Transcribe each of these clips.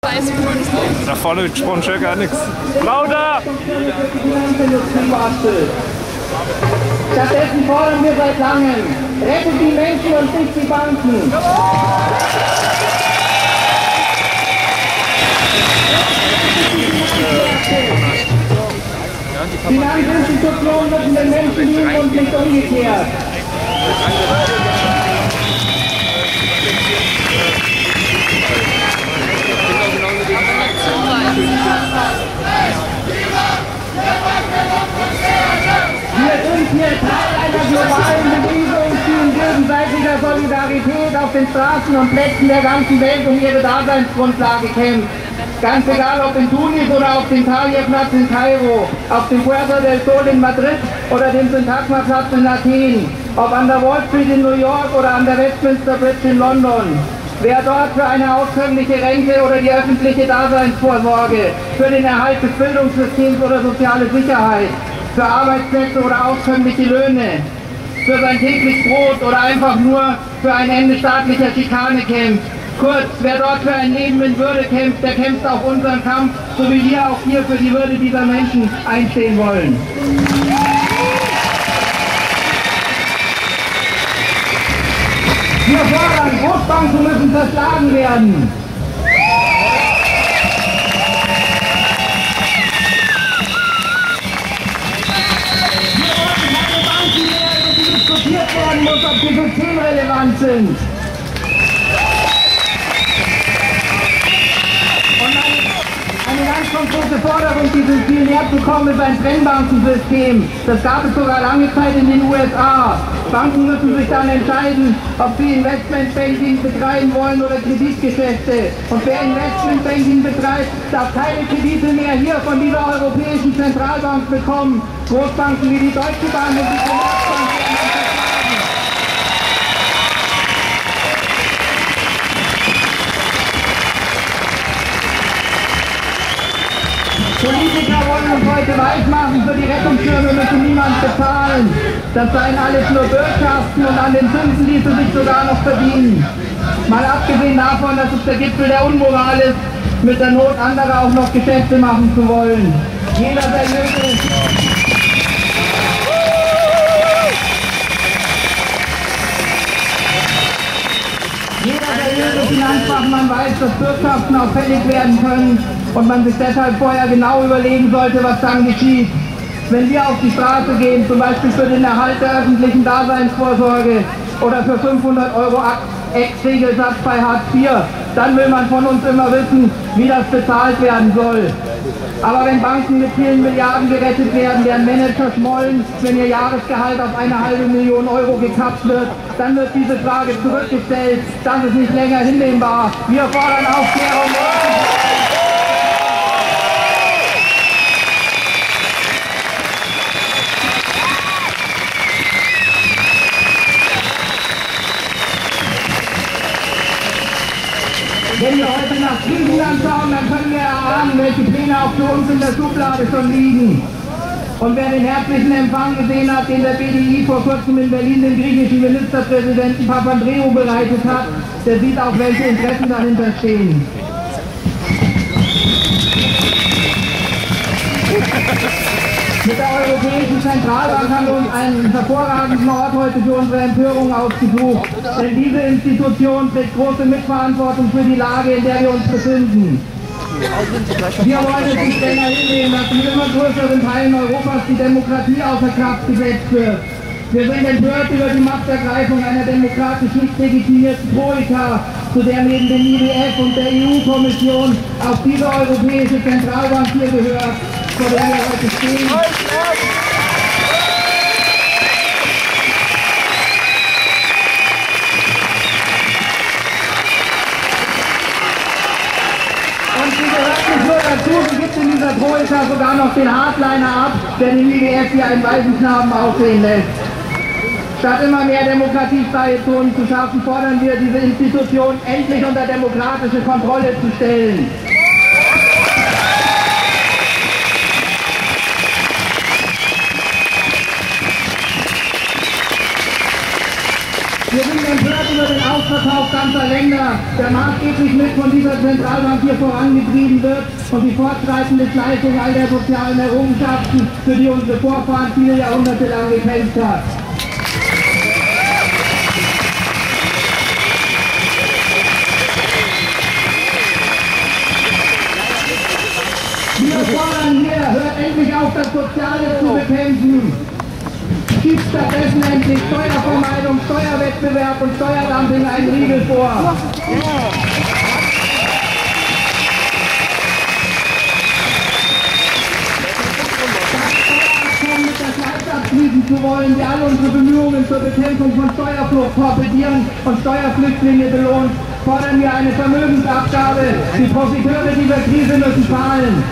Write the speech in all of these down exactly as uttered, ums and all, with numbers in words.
Da vorne gesprochen schon gar nichts. Lauter! Stattdessen fordern wir seit langem, rettet die Menschen und nicht die Banken. Finanzinstitutionen müssen den Menschen dienen und nicht umgekehrt. Wir sind hier Teil einer globalen Bewegung, die in gegenseitiger Solidarität auf den Straßen und Plätzen der ganzen Welt um ihre Daseinsgrundlage kämpft. Ganz egal, ob in Tunis oder auf dem Tahrirplatz in Kairo, auf dem Puerta del Sol in Madrid oder dem Syntagma-Platz in Athen, ob an der Wall Street in New York oder an der Westminster Bridge in London. Wer dort für eine auskömmliche Rente oder die öffentliche Daseinsvorsorge, für den Erhalt des Bildungssystems oder soziale Sicherheit, für Arbeitsplätze oder auskömmliche Löhne, für sein tägliches Brot oder einfach nur für ein Ende staatlicher Schikane kämpft. Kurz, wer dort für ein Leben in Würde kämpft, der kämpft auch unseren Kampf, so wie wir auch hier für die Würde dieser Menschen einstehen wollen. Wir fordern, Großbanken müssen zerschlagen werden. Wir wollen keine Banken mehr, über die diskutiert werden muss, ob sie systemrelevant sind. Eine ganz konkrete Forderung, die wir viel näher bekommen, ist ein Trennbankensystem. Das gab es sogar lange Zeit in den U S A. Banken müssen sich dann entscheiden, ob sie Investmentbanking betreiben wollen oder Kreditgeschäfte. Und wer Investmentbanking betreibt, darf keine Kredite mehr hier von dieser Europäischen Zentralbank bekommen. Großbanken wie die Deutsche Bank und die Commerzbank werden dann verklagen. Politiker wollen uns heute weismachen, für die Rettungsschirme müsse niemand bezahlen. Das seien alles nur Bürgschaften und an den Zinsen ließe sich sogar noch verdienen. Mal abgesehen davon, dass es der Gipfel der Unmoral ist, mit der Not anderer auch noch Geschäfte machen zu wollen. Jeder seriöse... Jeder seriöse Finanzfachmann weiß, dass Bürgschaften auch fällig werden können und man sich deshalb vorher genau überlegen sollte, was dann geschieht. Wenn wir auf die Straße gehen, zum Beispiel für den Erhalt der öffentlichen Daseinsvorsorge oder für fünfhundert Euro Ex-Regelsatz bei Hartz vier, dann will man von uns immer wissen, wie das bezahlt werden soll. Aber wenn Banken mit vielen Milliarden gerettet werden, deren Manager schmollen, wenn ihr Jahresgehalt auf eine halbe Million Euro gekappt wird, dann wird diese Frage zurückgestellt. Das ist nicht länger hinnehmbar. Wir fordern Aufklärung. Wenn wir heute nach Griechenland schauen, dann können wir erahnen, welche Pläne auch für uns in der Schublade schon liegen. Und wer den herzlichen Empfang gesehen hat, den der B D I vor kurzem in Berlin den griechischen Ministerpräsidenten Papandreou bereitet hat, der sieht auch, welche Interessen dahinter stehen. Mit der Europäischen Zentralbank haben wir uns einen hervorragenden Ort heute für unsere Empörung ausgesucht. Denn diese Institution trägt große Mitverantwortung für die Lage, in der wir uns befinden. Wir wollen es nicht länger hinnehmen, dass in immer größeren Teilen Europas die Demokratie außer Kraft gesetzt wird. Wir sind empört über die Machtergreifung einer demokratisch nicht legitimierten Troika, zu der neben dem I W F und der E U-Kommission auch diese Europäische Zentralbank hier gehört, vor der wir heute stehen. Und sie gehört nicht nur dazu, sie gibt in dieser Troika sogar noch den Hardliner ab, der den I W F hier einen Waisenknaben aussehen lässt. Statt immer mehr demokratiefreie Zonen zu schaffen, fordern wir, diese Institution endlich unter demokratische Kontrolle zu stellen. Wir sind empört über den Ausverkauf ganzer Länder, der maßgeblich mit von dieser Zentralbank hier vorangetrieben wird und die fortschreitende Gleichung all der sozialen Errungenschaften, für die unsere Vorfahren viele Jahrhunderte lang gekämpft hat. Wir fordern hier, hört endlich auf, das Soziale zu bekämpfen. Schiebt stattdessen endlich Steuervermeidung, Steuerwettbewerb und Steuerdumping einen Riegel vor. Mit der Schweiz abschließen zu wollen, die alle unsere Bemühungen zur Bekämpfung von Steuerflucht torpedieren und Steuerflüchtlinge belohnt, fordern wir eine Vermögensabgabe. Die Profiteure dieser Krise müssen zahlen.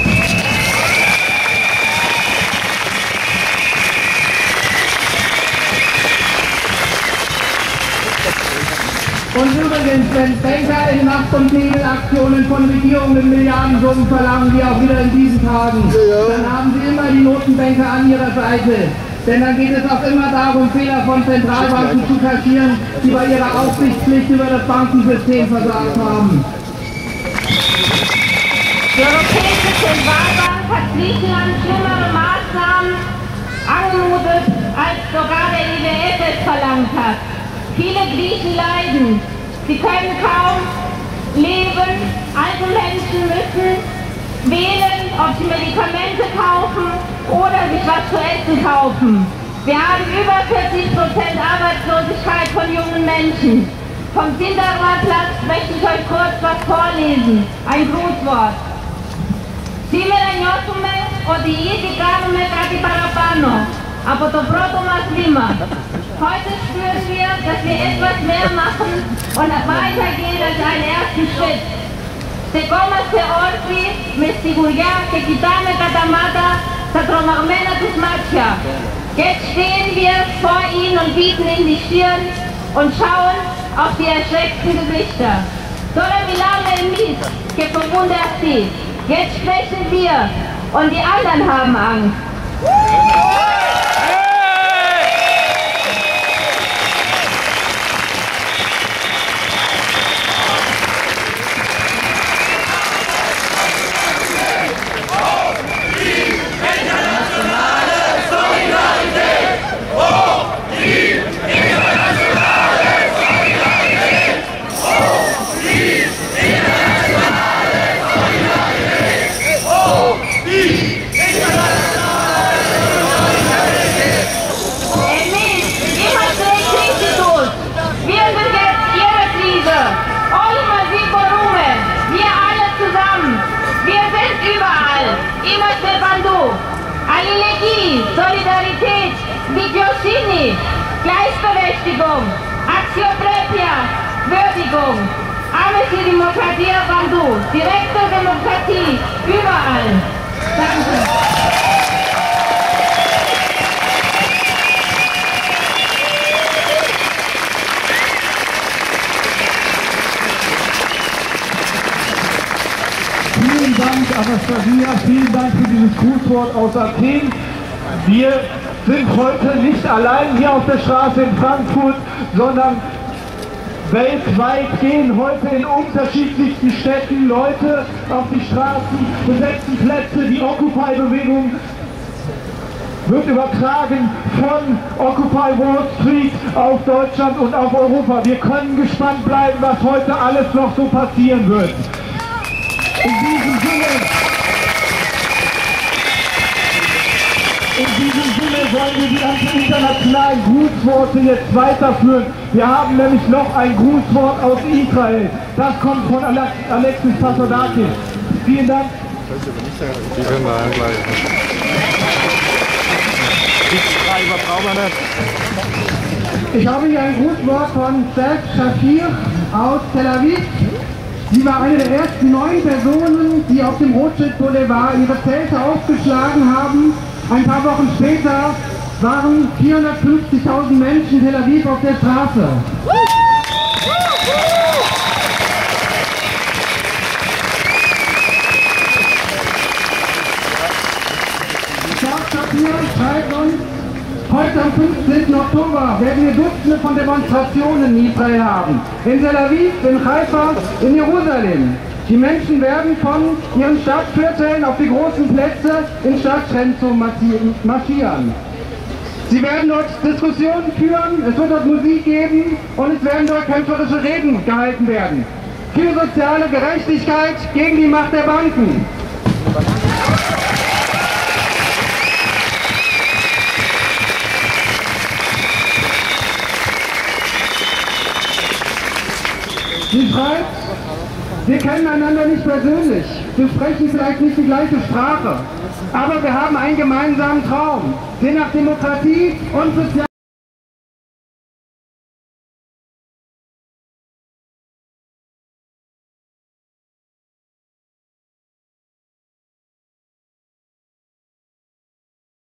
Und übrigens, wenn Banker in Nacht- und Nebelaktionen von Regierungen Milliardensummen verlangen, wie auch wieder in diesen Tagen, dann haben sie immer die Notenbanker an ihrer Seite. Denn dann geht es auch immer darum, Fehler von Zentralbanken zu kaschieren, die bei ihrer Aufsichtspflicht über das Bankensystem versagt haben. Die Europäische Zentralbank hat Griechenland schlimmere Maßnahmen angemutet, als sogar der I W F es verlangt hat. Viele Griechen leiden. Sie können kaum leben. Alte Menschen müssen wählen, ob sie Medikamente kaufen oder sich was zu essen kaufen. Wir haben über vierzig Prozent Arbeitslosigkeit von jungen Menschen. Vom Sindaradplatz möchte ich euch kurz was vorlesen. Ein Grußwort. Σήμερα νιώθουμε ότι ήδη κάνουμε κάτι παραπάνω από το πρώτο μας βήμα. Heute spüren wir, dass wir etwas mehr machen und weitergehen als einen ersten Schritt. Στεκόμαστε όρθιοι με σιγουριά και κοιτάμε κατά μάτα τα τρομαγμένα τους μάτια. Jetzt stehen wir vor ihnen und bieten in die Stirn und schauen auf die erschreckten Gesichter. Τώρα μιλάμε εμείς και φοβούνται αυτοί. Jetzt sprechen wir und die anderen haben Angst. Αλληλεγγύη, Solidarität, Δικαιοσύνη, Gleichberechtigung, Αξιοπρέπεια, Würdigung. Άμεση δημοκρατία παντού, direkte Demokratie, überall. Danke. Vielen Dank, Anastasia, vielen Dank für dieses Grußwort aus Athen. Wir sind heute nicht allein hier auf der Straße in Frankfurt, sondern weltweit gehen heute in unterschiedlichsten Städten Leute auf die Straßen, besetzen Plätze. Die Occupy-Bewegung wird übertragen von Occupy Wall Street auf Deutschland und auf Europa. Wir können gespannt bleiben, was heute alles noch so passieren wird. In diesem Sinne, in diesem Sinne wollen wir die ganzen internationalen Grußworte jetzt weiterführen. Wir haben nämlich noch ein Grußwort aus Israel. Das kommt von Alexis Pasodakis. Vielen Dank. Die können da gleich. Die Schreiber brauchen wir nicht. Ich habe hier ein Grußwort von Steph Shafir aus Tel Aviv. Sie war eine der ersten neun Personen, die auf dem Rothschild Boulevard ihre Zelte aufgeschlagen haben. Ein paar Wochen später waren vierhundertfünfzigtausend Menschen in Tel Aviv auf der Straße. Shafir schreibt uns, Heute am fünfzehnten Oktober werden wir Dutzende von Demonstrationen in Israel haben. In Tel Aviv, in Haifa, in Jerusalem. Die Menschen werden von ihren Stadtvierteln auf die großen Plätze in Stadtzentrum marschieren. Sie werden dort Diskussionen führen, es wird dort Musik geben und es werden dort kämpferische Reden gehalten werden. Für soziale Gerechtigkeit gegen die Macht der Banken. Sie schreibt, wir kennen einander nicht persönlich, wir sprechen vielleicht nicht die gleiche Sprache, aber wir haben einen gemeinsamen Traum, den nach Demokratie und Sozial